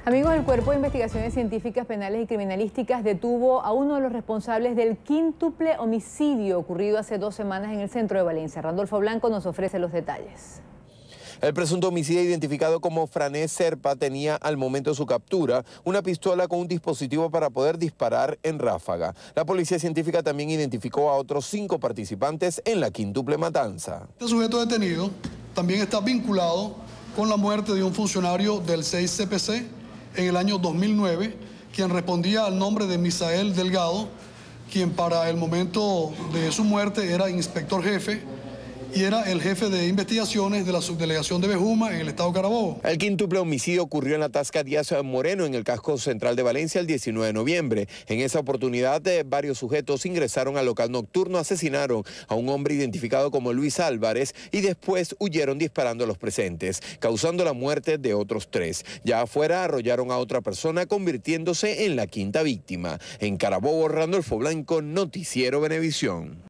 Amigos, el Cuerpo de Investigaciones Científicas Penales y Criminalísticas detuvo a uno de los responsables del quíntuple homicidio ocurrido hace 2 semanas en el centro de Valencia. Randolfo Blanco nos ofrece los detalles. El presunto homicida, identificado como Frané Serpa, tenía al momento de su captura una pistola con un dispositivo para poder disparar en ráfaga. La policía científica también identificó a otros 5 participantes en la quíntuple matanza. Este sujeto detenido también está vinculado con la muerte de un funcionario del 6CPC en el año 2009, quien respondía al nombre de Misael Delgado, quien para el momento de su muerte era inspector jefe y era el jefe de investigaciones de la subdelegación de Bejuma en el estado Carabobo. El quíntuple homicidio ocurrió en la Tasca Díaz Moreno, en el casco central de Valencia, el 19 de noviembre. En esa oportunidad, varios sujetos ingresaron al local nocturno, asesinaron a un hombre identificado como Luis Álvarez y después huyeron disparando a los presentes, causando la muerte de otros 3. Ya afuera arrollaron a otra persona, convirtiéndose en la 5ª víctima. En Carabobo, Randolfo Blanco, Noticiero Venevisión.